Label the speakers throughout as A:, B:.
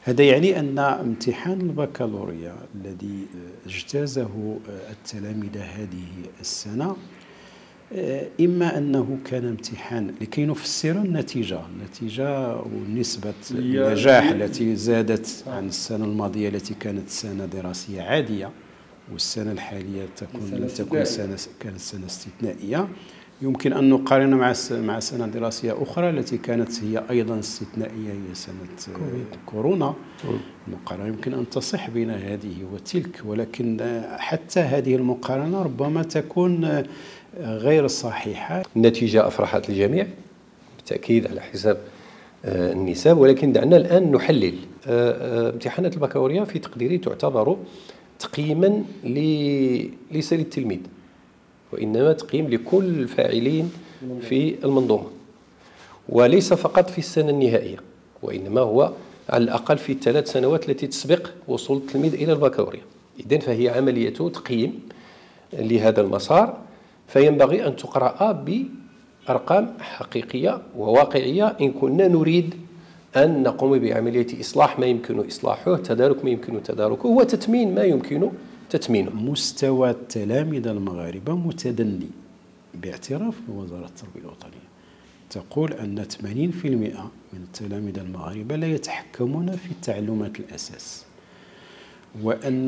A: هذا يعني أن امتحان البكالوريا الذي اجتازه التلاميذ هذه السنة إما أنه كان امتحان لكي نفسر النتيجة ونسبة النجاح التي زادت عن السنة الماضية التي كانت سنة دراسية عادية، والسنة الحالية كانت سنة استثنائية. يمكن أن نقارن مع سنة دراسية أخرى التي كانت هي أيضا استثنائية، هي سنة كورونا. المقارنة يمكن أن تصح بين هذه وتلك، ولكن حتى هذه المقارنة ربما تكون غير صحيحة.
B: النتيجة أفرحت الجميع بالتأكيد على حساب النسب، ولكن دعنا الآن نحلل. امتحانات البكالوريا في تقديري تعتبر تقييما ليس للتلميذ، وإنما تقييم لكل الفاعلين في المنظومة، وليس فقط في السنة النهائية، وإنما هو على الأقل في ال3 سنوات التي تسبق وصول التلميذ إلى البكالوريا. إذن فهي عملية تقييم لهذا المسار، فينبغي أن تقرأ بأرقام حقيقية وواقعية إن كنا نريد أن نقوم بعملية إصلاح ما يمكن إصلاحه، تدارك ما يمكن تداركه، وتتمين ما يمكن تتمينه.
A: مستوى التلاميذ المغاربة متدني باعتراف وزارة التربية الوطنية، تقول أن 80% من التلاميذ المغاربة لا يتحكمون في تعلمات الأساس، وأن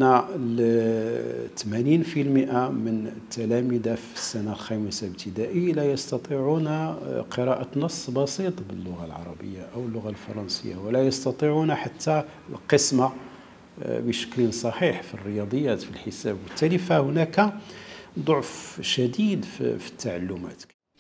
A: 80% من التلاميذ في السنة الخامسة ابتدائي لا يستطيعون قراءة نص بسيط باللغة العربية أو اللغة الفرنسية، ولا يستطيعون حتى القسمة بشكل صحيح في الرياضيات في الحساب. وبالتالي فهناك ضعف شديد في التعلمات.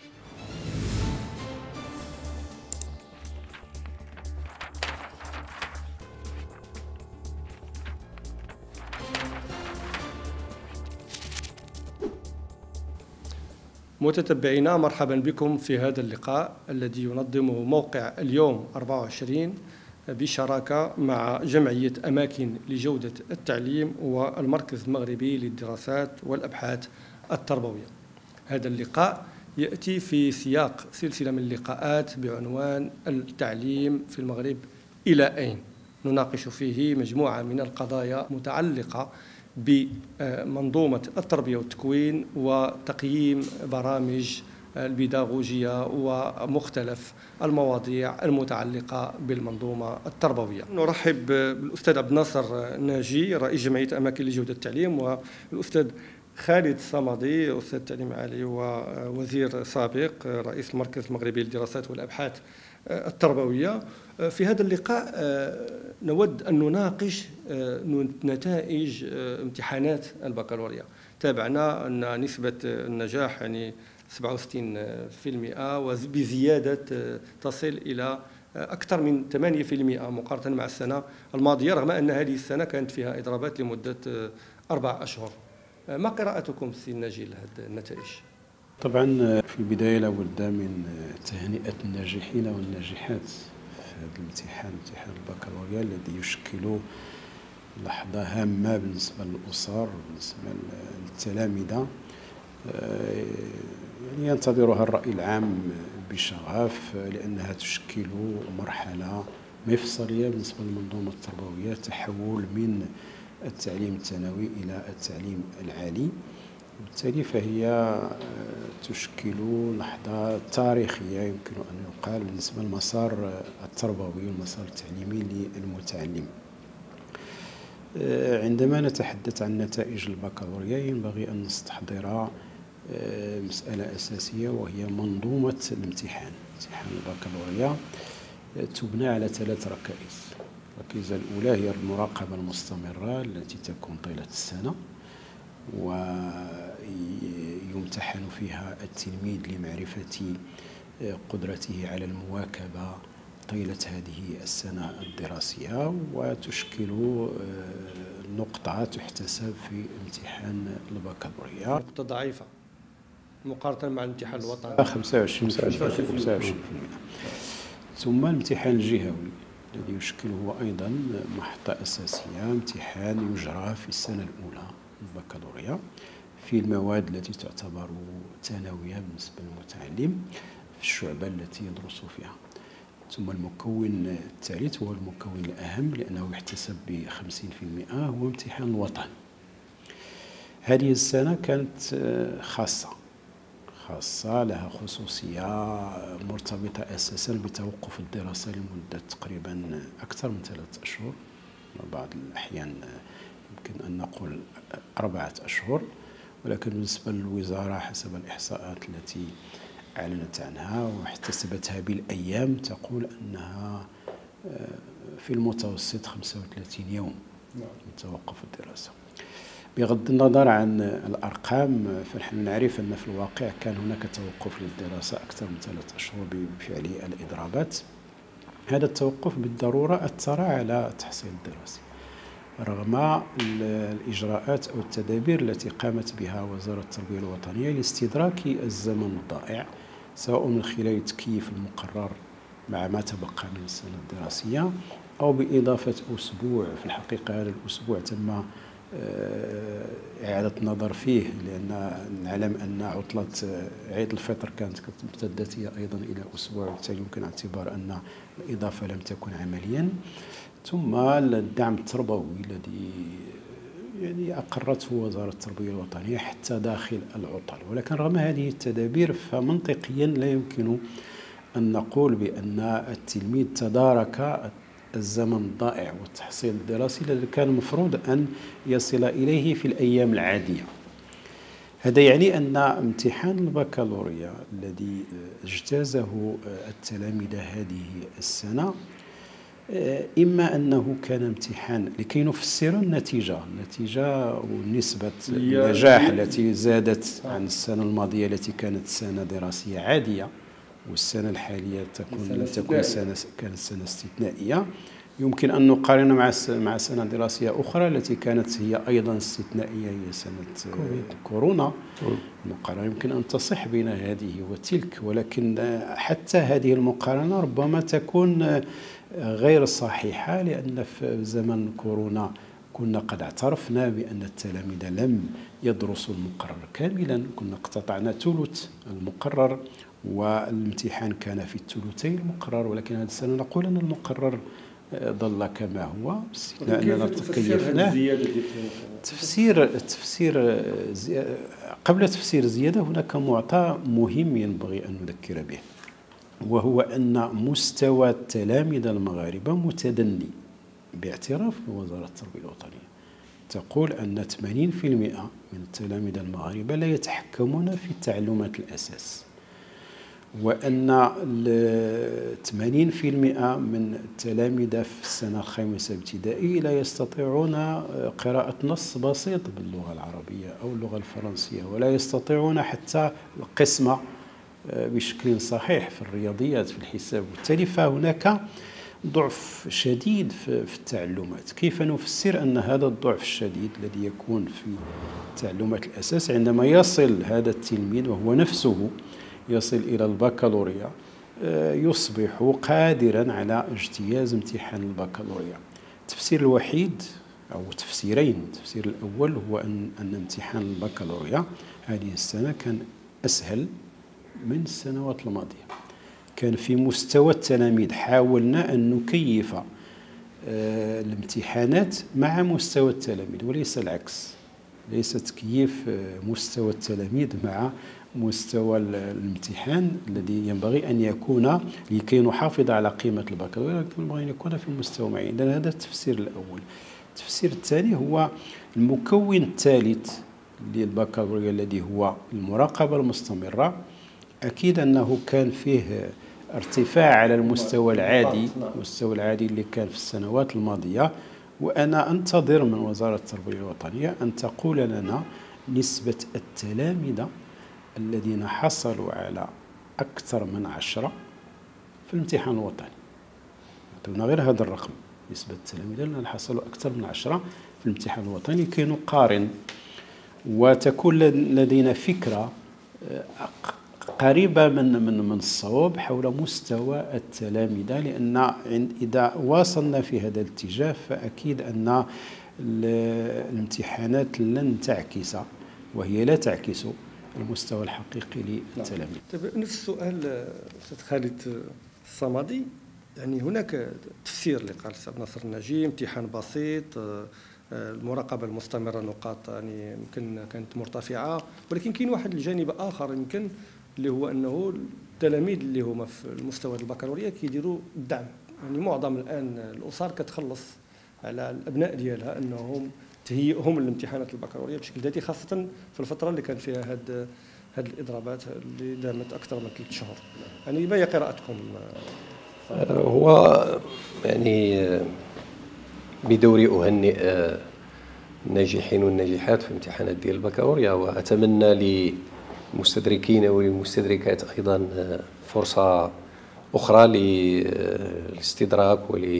C: متتبعينا، مرحبا بكم في هذا اللقاء الذي ينظمه موقع اليوم 24 بشراكة مع جمعية أماكن لجودة التعليم والمركز المغربي للدراسات والأبحاث التربوية. هذا اللقاء يأتي في سياق سلسلة من اللقاءات بعنوان التعليم في المغرب إلى أين؟ نناقش فيه مجموعة من القضايا متعلقة بمنظومة التربية والتكوين وتقييم برامج البيداغوجية ومختلف المواضيع المتعلقة بالمنظومة التربوية. نرحب بالأستاذ عبد الناصر ناجي رئيس جمعية أماكن لجودة التعليم، والأستاذ خالد صمدي أستاذ تعليم عالي ووزير سابق رئيس المركز المغربي للدراسات والأبحاث التربوية. في هذا اللقاء نود أن نناقش نتائج امتحانات البكالوريا. تابعنا أن نسبة النجاح يعني 67%، وبزيادة تصل إلى أكثر من 8% مقارنة مع السنة الماضية، رغم أن هذه السنة كانت فيها إضرابات لمدة 4 أشهر. ما قراءتكم سي ناجي لهذه النتائج؟
A: طبعا في البداية لابد من تهنئة الناجحين والناجحات في هذا الامتحان، امتحان البكالوريا الذي يشكل لحظة هامة بالنسبة للأسر وبالنسبة للتلامذة. يعني ينتظرها الرأي العام بشغف، لأنها تشكل مرحلة مفصلية بالنسبة للمنظومة التربوية، تحول من التعليم الثانوي إلى التعليم العالي. وبالتالي فهي تشكل لحظة تاريخية يمكن أن يقال بالنسبة للمسار التربوي والمسار التعليمي للمتعلم. عندما نتحدث عن نتائج البكالوريا ينبغي أن نستحضر مسألة أساسية، وهي منظومة الامتحان. امتحان البكالوريا تبنى على 3 ركائز. الركيزة الأولى هي المراقبة المستمرة التي تكون طيلة السنة، ويمتحن فيها التلميذ لمعرفة قدرته على المواكبة طيلة هذه السنة الدراسية، وتشكل نقطة تحتسب في امتحان البكالوريا.
C: نقطة ضعيفة مقارنة مع الامتحان الوطني
A: 25%. ثم الامتحان الجهوي الذي يشكل هو أيضا محطة أساسية، امتحان يجرى في السنة الأولى البكالوريا في المواد التي تعتبر ثانوية بالنسبة للمتعلم في الشعبة التي يدرس فيها. ثم المكون الثالث هو المكون الأهم لأنه يحتسب ب50% هو امتحان الوطن. هذه السنة كانت خاصة لها خصوصية مرتبطة أساسا بتوقف الدراسة لمدة تقريبا أكثر من 3 أشهر، بعض الأحيان يمكن أن نقول 4 أشهر، ولكن بالنسبة للوزارة حسب الإحصاءات التي أعلنت عنها واحتسبتها بالأيام تقول أنها في المتوسط 35 يوم من توقف الدراسة. بغض النظر عن الأرقام فنحن نعرف أن في الواقع كان هناك توقف للدراسة أكثر من 3 أشهر بفعل الإضرابات. هذا التوقف بالضرورة أثر على التحصيل الدراسي رغم الإجراءات أو التدابير التي قامت بها وزارة التربية الوطنية لاستدراك الزمن الضائع، سواء من خلال تكييف المقرر مع ما تبقى من السنة الدراسية أو بإضافة أسبوع. في الحقيقة هذا الأسبوع تم إعادة النظر فيه لأن نعلم أن عطلة عيد الفطر كانت امتدت هي أيضا إلى أسبوع، وبالتالي يمكن اعتبار أن الإضافة لم تكن عمليا. ثم الدعم التربوي الذي يعني أقرته وزارة التربية الوطنية حتى داخل العطل، ولكن رغم هذه التدابير فمنطقيا لا يمكن أن نقول بأن التلميذ تدارك الزمن الضائع والتحصيل الدراسي الذي كان المفروض أن يصل إليه في الأيام العادية. هذا يعني أن امتحان البكالوريا الذي اجتازه التلاميذ هذه السنة إما أنه كان امتحان لكي نفسر النتيجة ونسبة النجاح التي زادت عن السنة الماضية التي كانت سنة دراسية عادية، والسنة الحالية تكون كانت سنة استثنائية. يمكن أن نقارن مع سنة دراسية أخرى التي كانت هي أيضا استثنائية، هي سنة كورونا. المقارنة يمكن أن تصح بين هذه وتلك، ولكن حتى هذه المقارنة ربما تكون غير صحيحة، لأن في زمن كورونا كنا قد اعترفنا بأن التلاميذ لم يدرسوا المقرر كاملا، كنا اقتطعنا ثلث المقرر والامتحان كان في الثلثين المقرر، ولكن هذه السنة نقول أن المقرر ظل كما هو باستثناء أننا تكيفناه. قبل تفسير الزيادة هناك معطى مهم ينبغي أن نذكر به، وهو أن مستوى التلاميذ المغاربة متدني باعتراف وزارة التربية الوطنية. تقول أن 80% من التلاميذ المغاربة لا يتحكمون في تعلمات الأساس، وأن 80% من التلاميذ في السنة الخامسة ابتدائي لا يستطيعون قراءة نص بسيط باللغة العربية أو اللغة الفرنسية، ولا يستطيعون حتى القسمة بشكل صحيح في الرياضيات في الحساب. وبالتالي فهناك ضعف شديد في التعلمات. كيف نفسر أن هذا الضعف الشديد الذي يكون في تعلمات الأساس عندما يصل هذا التلميذ وهو نفسه يصل إلى البكالوريا يصبح قادرا على اجتياز امتحان البكالوريا؟ التفسير الوحيد أو تفسيرين، التفسير الأول هو أن امتحان البكالوريا هذه السنة كان أسهل من السنوات الماضية، كان في مستوى التلاميذ. حاولنا أن نكيف الامتحانات مع مستوى التلاميذ وليس العكس، ليس تكييف مستوى التلاميذ مع مستوى الامتحان الذي ينبغي أن يكون لكي نحافظ على قيمة البكالوريا، ينبغي أن يكون في مستوى معين. هذا التفسير الأول. التفسير الثاني هو المكون الثالث للبكالوريا الذي هو المراقبة المستمرة. أكيد أنه كان فيه ارتفاع على المستوى العادي اللي كان في السنوات الماضية، وأنا أنتظر من وزارة التربية الوطنية أن تقول لنا نسبة التلاميذ الذين حصلوا على أكثر من 10 في الامتحان الوطني. دون غير هذا الرقم، نسبة التلاميذ الذين حصلوا أكثر من 10 في الامتحان الوطني كي نقارن وتكون لدينا فكرة قريبة من الصواب حول مستوى التلاميذ، لأن إذا واصلنا في هذا الاتجاه فأكيد أن الامتحانات لن تعكس، وهي لا تعكس المستوى الحقيقي للتلاميذ.
C: نفس السؤال أستاذ خالد الصمدي، يعني هناك تفسير اللي قال الأستاذ ناصر الناجي، امتحان بسيط، المراقبة المستمرة نقاط يعني يمكن كانت مرتفعة، ولكن كاين واحد الجانب آخر يمكن اللي هو أنه التلاميذ اللي هما في المستوى البكالوريا كيديروا الدعم. يعني معظم الآن الأسر كتخلص على الأبناء ديالها أنهم تهيئهم للامتحانات البكالوريا بشكل ذاتي، خاصة في الفترة اللي كان فيها هذه الإضرابات اللي دامت أكثر من 3 شهور. يعني ما هي قراءتكم؟
B: هو يعني بدوري أهنئ الناجحين والناجحات في امتحانات ديال البكالوريا، وأتمنى للمستدركين وللمستدركات أيضا فرصة أخرى للاستدراك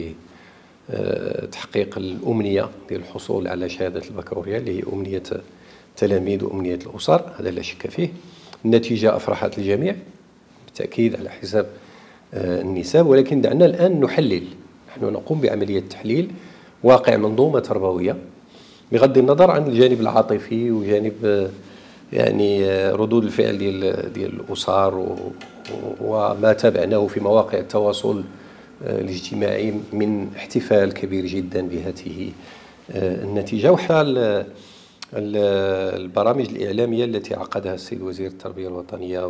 B: ولتحقيق الأمنية ديال الحصول على شهادة البكالوريا اللي هي أمنية التلاميذ وأمنية الأسر، هذا لا شك فيه. النتيجة أفرحت الجميع بالتأكيد على حساب النساب، ولكن دعنا الآن نحلل. نحن نقوم بعملية تحليل واقع منظومة تربوية بغض النظر عن الجانب العاطفي وجانب يعني ردود الفعل ديال الأسر وما تابعناه في مواقع التواصل الاجتماعي من احتفال كبير جدا بهذه النتيجة، وحال البرامج الإعلامية التي عقدها السيد وزير التربية الوطنية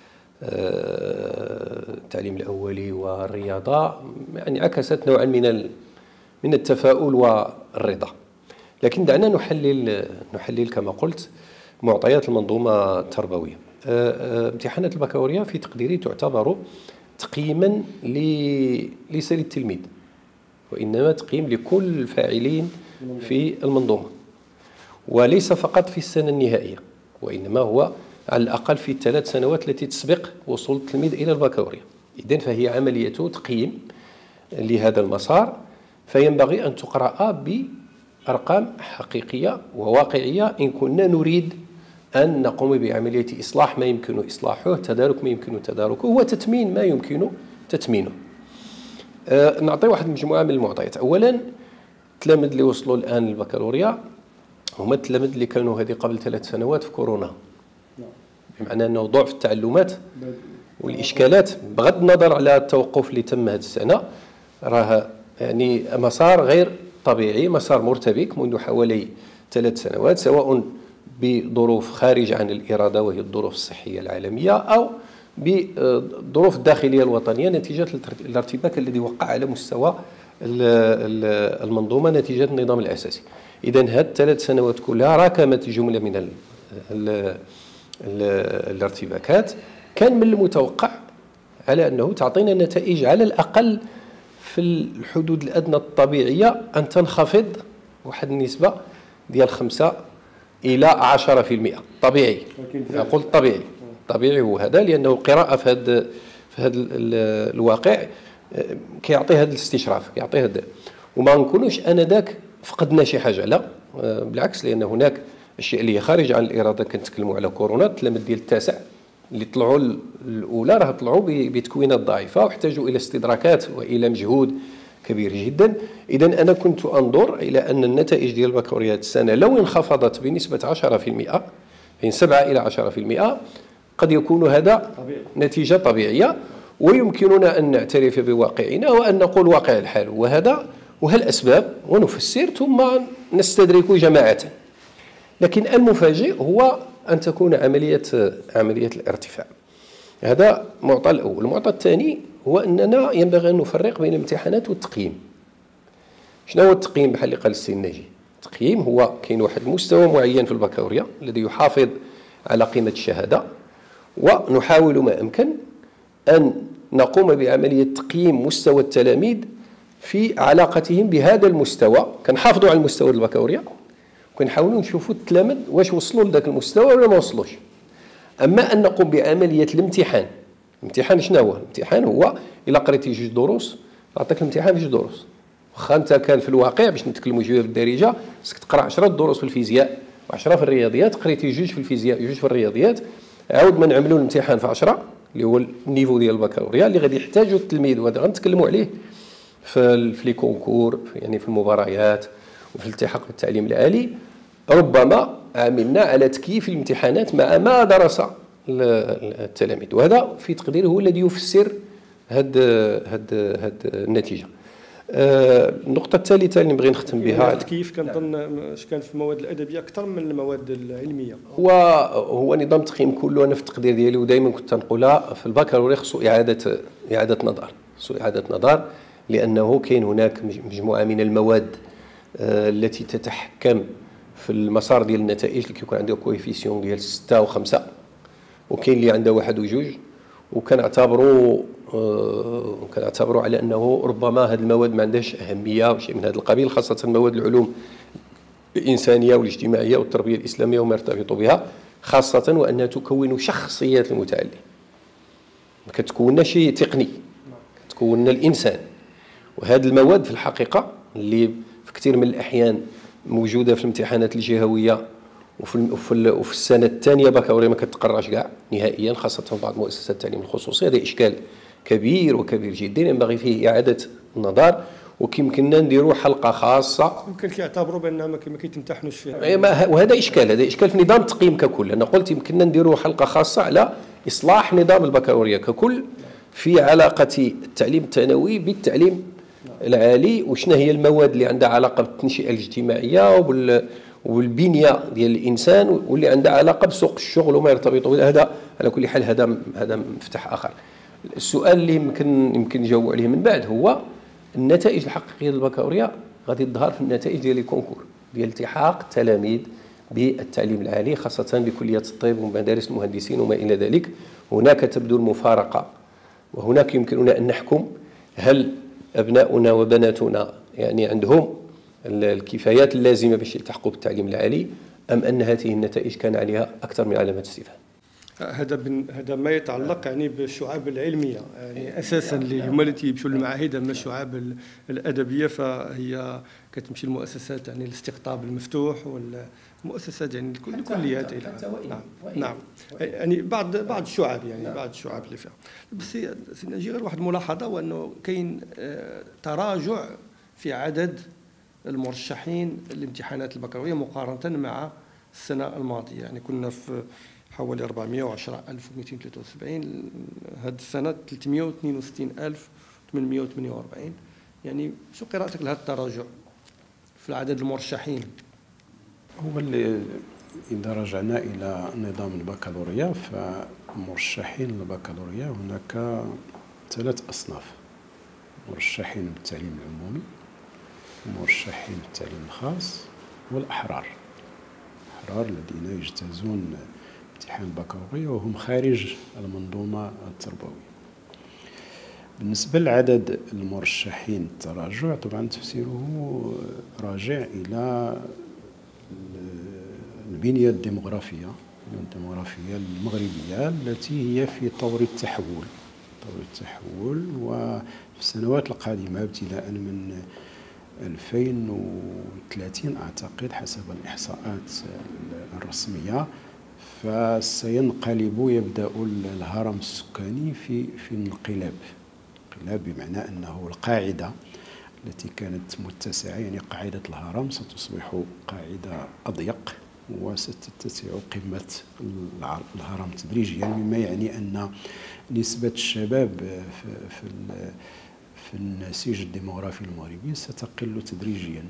B: والتعليم الأولي والرياضة، يعني عكست نوعا من التفاؤل والرضا. لكن دعنا نحلل كما قلت معطيات المنظومة التربوية. امتحانات البكالوريا في تقديري تعتبر تقييما ليس للتلميذ، وإنما تقييم لكل الفاعلين في المنظومة، وليس فقط في السنة النهائية، وإنما هو على الأقل في ال3 سنوات التي تسبق وصول التلميذ إلى البكالوريا. إذن فهي عملية تقييم لهذا المسار، فينبغي أن تقرأ بأرقام حقيقية وواقعية إن كنا نريد أن نقوم بعملية إصلاح ما يمكن إصلاحه، تدارك ما يمكن تداركه، وتتمين ما يمكن تتمينه. نعطي واحد المجموعة من المعطيات. أولا، التلاميذ اللي وصلوا الآن للبكالوريا هما التلاميذ اللي كانوا هذه قبل 3 سنوات في كورونا، بمعنى أنه ضعف التعلمات والإشكالات بغض النظر على التوقف اللي تم هذه السنة راه يعني مسار غير طبيعي، مسار مرتبك منذ حوالي 3 سنوات، سواء بظروف خارج عن الإرادة وهي الظروف الصحية العالمية أو بالظروف الداخلية الوطنية نتيجة الارتباك الذي وقع على مستوى المنظومة نتيجة النظام الأساسي. إذن هذه 3 سنوات كلها راكمت جملة من الارتباكات، كان من المتوقع على أنه تعطينا نتائج على الأقل في الحدود الأدنى الطبيعية أن تنخفض واحد النسبة ديال 5 إلى 10%. طبيعي، أقول طبيعي هو هذا، لأنه القراءة في هذا الواقع كيعطي هذا الاستشراف، كيعطي هذا، وما نكونوش أنذاك فقدنا شي حاجة، لا بالعكس، لأن هناك أشياء اللي هي خارج عن الإرادة. كنتكلموا على كورونا، التلاميذ ديال التاسع اللي طلعوا الأولى راه طلعوا بتكوينات ضعيفة واحتاجوا إلى استدراكات وإلى مجهود كبير جدا. إذن أنا كنت أنظر إلى أن النتائج ديال البكالوريا السنة لو انخفضت بنسبة 10%، بين 7 إلى 10%، قد يكون هذا نتيجة طبيعية، ويمكننا أن نعترف بواقعنا وأن نقول واقع الحال وهذا الأسباب ونفسر ثم نستدرك جماعة. لكن المفاجئ هو أن تكون عملية الارتفاع. هذا المعطى الأول. المعطى الثاني هو أننا ينبغي أن نفرق بين الامتحانات والتقييم. شنو هو التقييم؟ بحال اللي قال السي الناجي، التقييم هو كاين واحد المستوى معين في البكالوريا الذي يحافظ على قيمة الشهادة، ونحاول ما أمكن أن نقوم بعملية تقييم مستوى التلاميذ في علاقتهم بهذا المستوى. كنحافظوا على المستوى البكالوريا وكنحاولوا نشوفوا التلاميذ واش وصلوا لذاك المستوى ولا ما وصلوش. أما أن نقوم بعملية الامتحان شنو هو؟ الامتحان هو إلا قريتي 2 دروس عطاك الامتحان في 2 دروس. واخا أنت كان في الواقع باش نتكلموا شويه بالدارجة خصك تقرا 10 دروس في الفيزياء و10 في الرياضيات، قريتي 2 في الفيزياء 2 في الرياضيات، عاود ما نعملوا الامتحان في 10 اللي هو النيفو ديال البكالوريا اللي غادي يحتاجوا التلميذ، وهذا غنتكلموا عليه في لي كونكور، يعني في المباريات وفي الالتحاق بالتعليم العالي. ربما عملنا على تكييف الامتحانات مع ما درس التلاميذ، وهذا في تقديري هو الذي يفسر هاد النتيجه. النقطه الثالثه اللي نبغي نختم بها،
C: كيف كنظن كان في المواد الادبيه اكثر من المواد العلميه.
B: هو نظام التقييم كله، انا في التقدير ديالي ودائما كنت نقولها في البكالوريا خصو اعاده نظر، لانه كاين هناك مجموعه من المواد التي تتحكم في المسار ديال النتائج، اللي كيكون عندها كويفيسيون ديال 6 و5، وكاين اللي عندها 1 و2، وكنعتبروا على انه ربما هذه المواد ما عندهاش اهميه وشيء من هذا القبيل، خاصه مواد العلوم الانسانيه والاجتماعيه والتربيه الاسلاميه وما يرتبط بها، خاصه وانها تكون شخصيات المتعلم، ما كتكوننا شيء تقني، كتكوننا الانسان. وهذه المواد في الحقيقه اللي في كثير من الاحيان موجوده في الامتحانات الجهويه وفي السنه الثانيه بكالوريا ما كتقراش كاع نهائيا، خاصه في بعض مؤسسات التعليم الخصوصي. هذا اشكال كبير جدا ينبغي فيه اعاده النظر، وكيمكننا نديروا حلقه خاصه.
C: يمكن كيعتبروا بانها ما كيتمتحنوش فيها،
B: وهذا اشكال في نظام التقييم ككل. انا قلت يمكننا نديروا حلقه خاصه على اصلاح نظام البكالوريا ككل في علاقه التعليم الثانوي بالتعليم العالي، وشنا هي المواد اللي عندها علاقه بالتنشئه الاجتماعيه والبنيه ديال الانسان، واللي عندها علاقه بسوق الشغل وما يرتبط به. هذا على كل حال هذا مفتاح اخر. السؤال اللي يمكن نجاوب عليه من بعد هو النتائج الحقيقيه للبكالوريا غادي تظهر في النتائج ديال الكونكور ديال التحاق التلاميذ بالتعليم العالي، خاصه بكليه الطب ومدارس المهندسين وما الى ذلك. هناك تبدو المفارقه، وهناك يمكننا ان نحكم هل ابناؤنا وبناتنا يعني عندهم الكفايات اللازمه باش يلتحقوا بالتعليم العالي، ام ان هذه النتائج كان عليها اكثر من علامات استفهام.
C: هذا ما يتعلق يعني بالشعاب العلميه، يعني اساسا اللي هما اللي تيمشوا للمعاهد. اما الشعاب الادبيه فهي كتمشي للمؤسسات يعني الاستقطاب المفتوح والمؤسسات يعني الكليات الى نعم يعني بعض الشعاب، يعني بعض الشعاب اللي فيها. بس نجي غير واحد الملاحظه، وانه كاين تراجع في عدد المرشحين لامتحانات البكالوريا مقارنه مع السنه الماضيه. يعني كنا في حوالي 410,273، هذه السنة 362,848. يعني شو قراءتك لهذا التراجع في العدد المرشحين؟
A: هو اللي إذا رجعنا إلى نظام البكالوريا، فمرشحين البكالوريا هناك 3 أصناف: مرشحين بالتعليم العمومي، مرشحين بالتعليم الخاص، والأحرار الذين يجتازون امتحان البكالوريا وهم خارج المنظومة التربوية. بالنسبة لعدد المرشحين التراجع، طبعا تفسيره راجع إلى البنية الديموغرافية المغربية التي هي في طور التحول، وفي السنوات القادمة ابتداء من 2030 أعتقد حسب الإحصاءات الرسمية، يبدأ الهرم السكاني في انقلاب، بمعنى أنه القاعدة التي كانت متسعة، يعني قاعدة الهرم ستصبح قاعدة أضيق وستتسع قمة الهرم تدريجيا، مما يعني أن نسبة الشباب في النسيج الديموغرافي المغربي ستقل تدريجيا،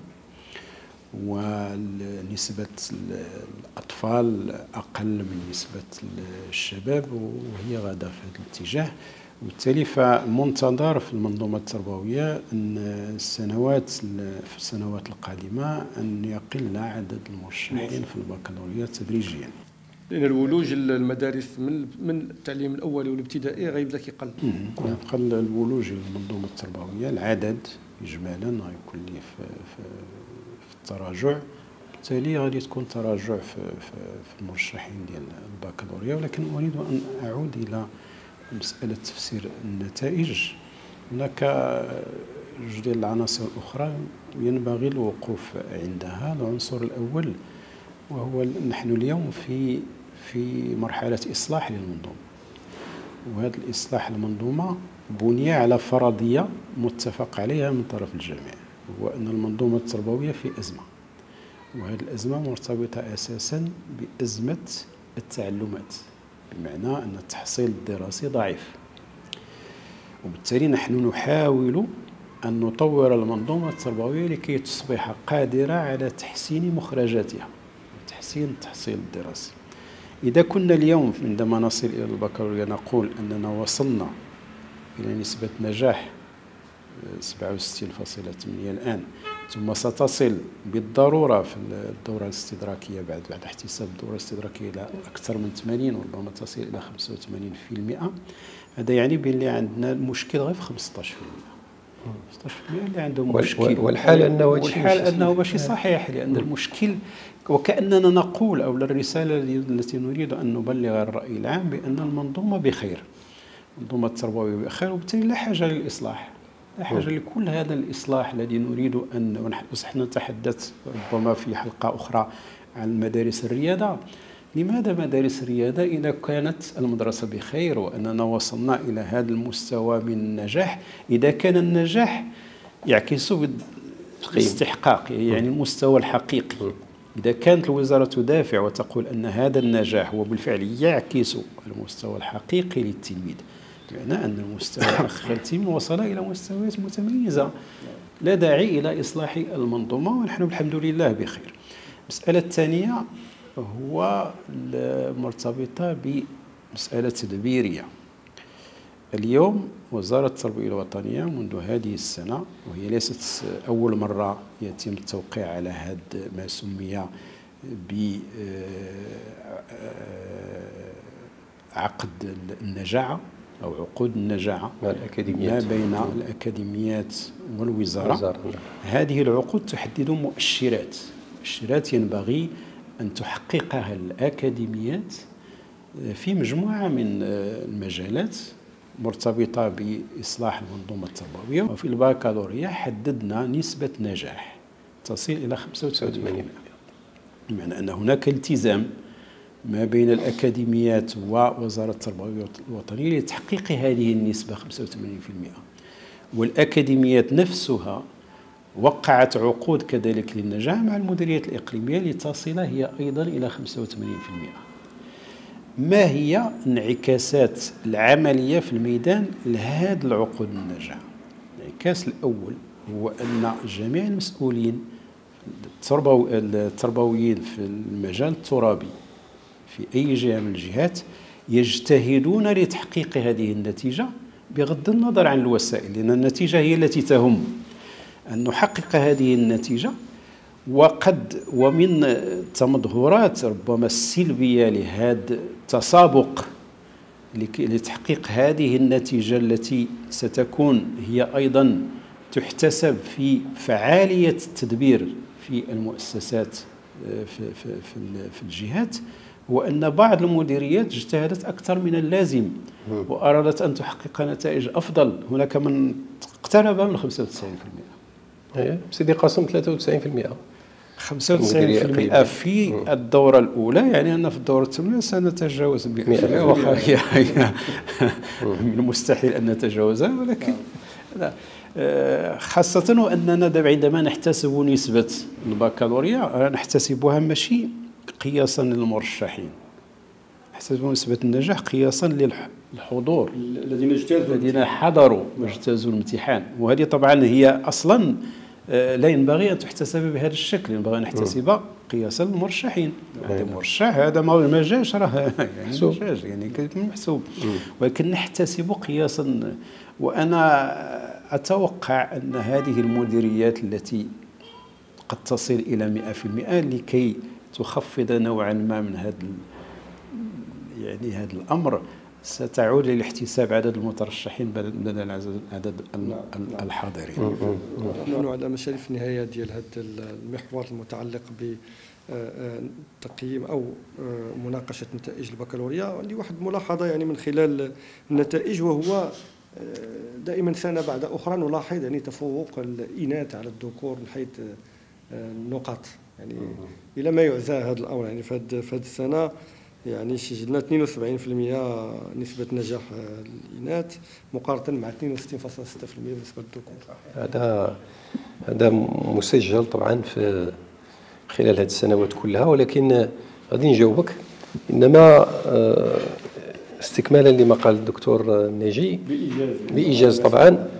A: ونسبة الأطفال أقل من نسبة الشباب، وهي غادة في هذا الاتجاه. وبالتالي فمنتظر في المنظومة التربوية أن في السنوات القادمة أن يقل عدد المرشحين في البكالوريا تدريجيا،
C: لأن الولوج المدارس من التعليم الأولي والابتدائي غيبدا كيقل.
A: يقل الولوج للمنظومة التربوية، العدد إجمالا غيكون ليه في التراجع، بالتالي غادي تكون تراجع في المرشحين ديال البكالوريا. ولكن أريد أن أعود إلى مسألة تفسير النتائج. هناك جوج ديال العناصر الأخرى ينبغي الوقوف عندها. العنصر الأول وهو نحن اليوم في مرحلة إصلاح للمنظومة، وهذا الإصلاح المنظومة بني على فرضية متفق عليها من طرف الجميع، هو أن المنظومة التربوية في أزمة، وهذه الأزمة مرتبطة أساسا بأزمة التعلمات، بمعنى أن التحصيل الدراسي ضعيف. وبالتالي نحن نحاول أن نطور المنظومة التربوية لكي تصبح قادرة على تحسين مخرجاتها وتحسين التحصيل الدراسي. إذا كنا اليوم عندما نصل إلى البكالوريا نقول أننا وصلنا إلى نسبة نجاح 67.8 الآن، ثم ستصل بالضرورة في الدورة الاستدراكية بعد احتساب الدورة الاستدراكية إلى أكثر من 80 وربما تصل إلى 85%، هذا يعني بأن عندنا المشكل غير في 15%. 15% اللي عندهم مشكل،
B: والحال
A: أنه ماشي صحيح، لأن المشكل وكأننا نقول أو الرسالة التي نريد أن نبلغ الرأي العام بأن المنظومة بخير، المنظومة التربوية بخير، وبالتالي لا حاجة للإصلاح، لا حاجة لكل هذا الإصلاح الذي نريد أن نحن نتحدث ربما في حلقة أخرى عن مدارس الرياضة. لماذا مدارس الرياضة إذا كانت المدرسة بخير وأننا وصلنا إلى هذا المستوى من النجاح؟ إذا كان النجاح يعكس بالاستحقاق يعني المستوى الحقيقي، إذا كانت الوزارة تدافع وتقول أن هذا النجاح هو بالفعل يعكس المستوى الحقيقي للتلميذ، بمعنى أن المستوى الحقيقي للتلميذ وصل إلى مستويات متميزة، لا داعي إلى إصلاح المنظومة ونحن الحمد لله بخير. المسألة الثانية هو مرتبطة بمسألة تدبيرية. اليوم وزارة التربية الوطنية منذ هذه السنة، وهي ليست أول مرة يتم التوقيع على هذا ما سمي بعقد النجاعة أو عقود النجاعة ما بين الأكاديميات والوزارة. هذه العقود تحدد مؤشرات ينبغي أن تحققها الأكاديميات في مجموعة من المجالات مرتبطة بإصلاح المنظومة التربوية. وفي البكالوريا حددنا نسبة نجاح تصل إلى 85%، بمعنى أن هناك التزام ما بين الأكاديميات ووزارة التربية الوطنية لتحقيق هذه النسبة 85%. والأكاديميات نفسها وقعت عقود كذلك للنجاح مع المديريات الإقليمية لتصل هي أيضا إلى 85%. ما هي انعكاسات العملية في الميدان لهذه العقود النجاح؟ الانعكاس الأول هو أن جميع المسؤولين التربويين في المجال الترابي في أي جهة من الجهات يجتهدون لتحقيق هذه النتيجة بغض النظر عن الوسائل، لأن النتيجة هي التي تهم، أن نحقق هذه النتيجة. ومن التمظهرات ربما السلبية لهذا التسابق لتحقيق هذه النتيجة التي ستكون هي أيضا تحتسب في فعالية التدبير في المؤسسات في الجهات، هو أن بعض المديريات اجتهدت أكثر من اللازم وأرادت أن تحقق نتائج أفضل. هناك من اقترب من 95%.
B: سيدي قاسم 93%.
A: 95% في الدورة الأولى، يعني أن في الدورة الثانية سنتجاوز 100%، وهي من المستحيل أن نتجاوزها، ولكن لا. خاصة وأننا عندما نحتسب نسبة البكالوريا نحتسبها ماشي قياسا للمرشحين، نحتسب نسبة النجاح قياسا للحضور الذين حضروا واجتازوا الامتحان. وهذه طبعا هي أصلا لا ينبغي أن تحتسب بهذا الشكل، ينبغي أن نحتسب قياسا للمرشحين. المرشح هذا ما جاش راه يعني ما جاش يعني محسوب، ولكن نحتسب قياسا. وأنا أتوقع أن هذه المديريات التي قد تصل إلى 100% لكي تخفض نوعا ما من هذا الأمر ستعود للاحتساب عدد المترشحين بدل عدد الحاضرين.
C: نحن على مشارف النهاية ديال هذا المحور المتعلق بتقييم أو مناقشة نتائج البكالوريا. عندي واحد ملاحظة يعني من خلال النتائج، وهو دائما سنة بعد أخرى نلاحظ يعني تفوق الإناث على الذكور من حيث النقاط، يعني إلى ما يعزى هذا الأمر. يعني في هذه السنة يعني سجلنا 72% نسبة نجاح الإناث مقارنة مع 62.6% بالنسبة للذكور.
B: هذا مسجل طبعا في خلال هذه السنوات كلها، ولكن غادي نجاوبك. إنما استكمالا لما قال الدكتور الناجي بإيجاز طبعا،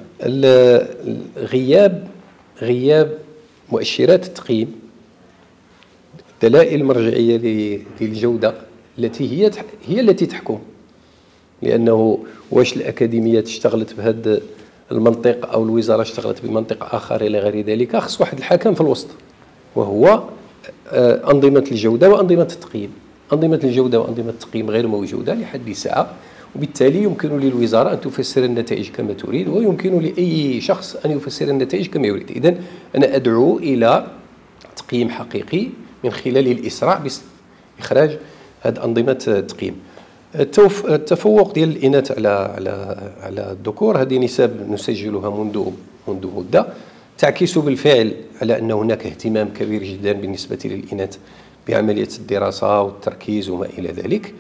B: غياب مؤشرات التقييم، الدلائل المرجعية للجودة التي هي التي تحكم، لأنه واش الأكاديميات اشتغلت بهذا المنطق أو الوزارة اشتغلت بمنطق آخر إلى غير ذلك، خص واحد الحكم في الوسط، وهو أنظمة الجودة وأنظمة التقييم. أنظمة الجودة وأنظمة التقييم غير موجودة لحد الساعة، وبالتالي يمكن للوزارة أن تفسر النتائج كما تريد، ويمكن لأي شخص أن يفسر النتائج كما يريد. إذن أنا أدعو إلى تقييم حقيقي من خلال الإسراع بإخراج هذه أنظمة التقييم. التفوق ديال الإناث على الذكور، هذه نسب نسجلها منذ مدة، تعكس بالفعل على أن هناك اهتمام كبير جدا بالنسبة للإناث بعملية الدراسة والتركيز وما إلى ذلك،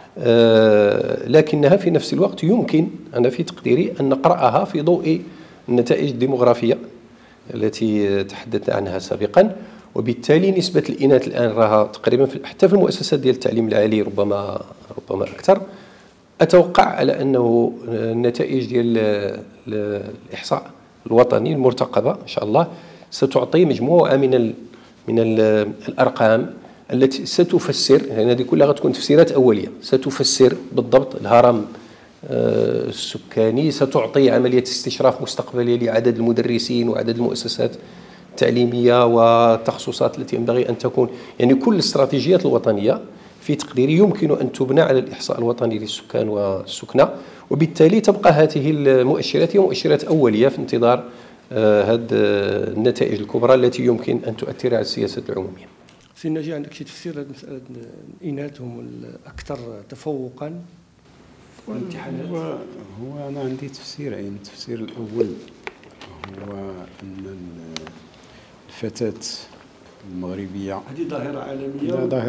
B: لكنها في نفس الوقت يمكن أنا في تقديري أن نقرأها في ضوء النتائج الديموغرافية التي تحدثنا عنها سابقا. وبالتالي نسبة الإناث الآن راها تقريبا حتى في المؤسسات ديال التعليم العالي ربما أكثر. أتوقع على أنه النتائج ديال الإحصاء الوطني المرتقبة إن شاء الله ستعطي مجموعة من الأرقام التي ستفسر، يعني هذه كلها غتكون تفسيرات أولية، ستفسر بالضبط الهرم السكاني، ستعطي عملية استشراف مستقبلية لعدد المدرسين وعدد المؤسسات التعليمية والتخصصات التي ينبغي أن تكون، يعني كل الاستراتيجيات الوطنية في تقديري يمكن أن تبنى على الإحصاء الوطني للسكان والسكنى، وبالتالي تبقى هذه المؤشرات هي مؤشرات أولية في انتظار هذه النتائج الكبرى التي يمكن أن تؤثر على السياسات العمومية.
C: سي ناجي، عندك شي تفسير لمسألة الإناث هم الأكثر تفوقا في الامتحانات؟
A: هو أنا عندي تفسيرين. التفسير الأول هو أن الفتاة المغربية
C: هذه ظاهرة عالمية،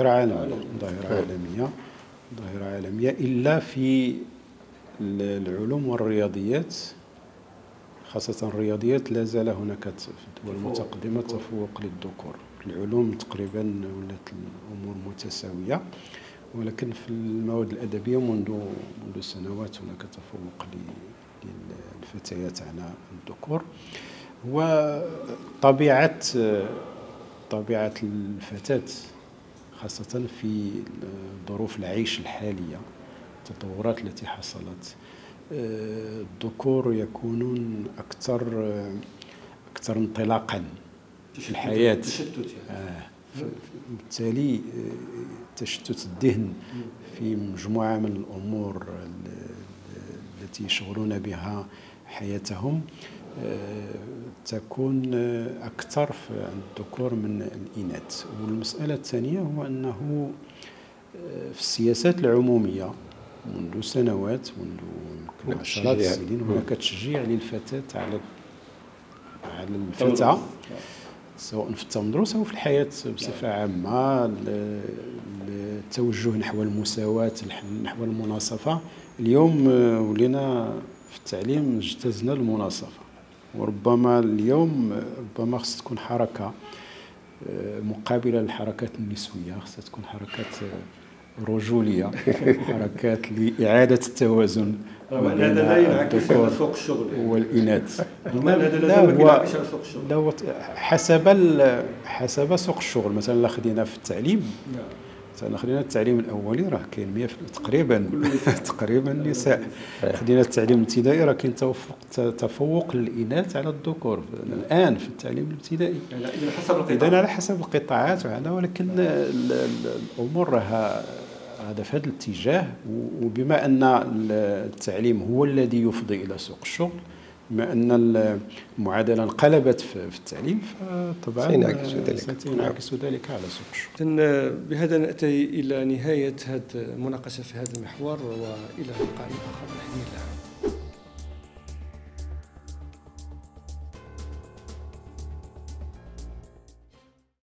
A: ظاهرة عالمية إلا في العلوم والرياضيات، خاصة الرياضيات لا زال هناك في الدول المتقدمة تفوق للذكور. العلوم تقريبا ولات الأمور متساوية، ولكن في المواد الأدبية منذ سنوات هناك تفوق للفتيات على الذكور. وطبيعة الفتاة خاصة في ظروف العيش الحالية، التطورات التي حصلت، الذكور يكونون أكثر انطلاقا في الحياة، بالتالي تشتت الذهن في مجموعة من الأمور التي يشغلون بها حياتهم تكون أكثر عند الذكور من الإناث. والمسألة الثانية هو أنه في السياسات العمومية منذ سنوات، منذ عشرات السنين، هناك تشجيع للفتاة على الفتاة سواء في التمدرس أو في الحياة بصفة عامة، التوجه نحو المساواة، نحو المناصفة. اليوم ولينا في التعليم اجتزنا المناصفة، وربما اليوم خص تكون حركة مقابلة للحركات النسوية، خص تكون حركات رجولية، حركات لإعادة التوازن
C: بين الذكور
A: والإناث.
C: لا،
A: حسب سوق الشغل. مثلا خدينا في التعليم، خدينا التعليم الأولي راه كاين 100% تقريبا نساء. خدينا التعليم الابتدائي راه كاين تفوق للإناث على الذكور الآن في التعليم الابتدائي. إذن على حسب القطاعات وهذا، ولكن الأمور راها هذا في هذا الاتجاه. وبما أن التعليم هو الذي يفضي إلى سوق الشغل، بما أن المعادلة انقلبت في التعليم، فطبعا سينعكس ذلك على سوق الشغل.
C: بهذا نأتي إلى نهاية هذه المناقشة في هذا المحور، وإلى لقاء آخر بإذن الله.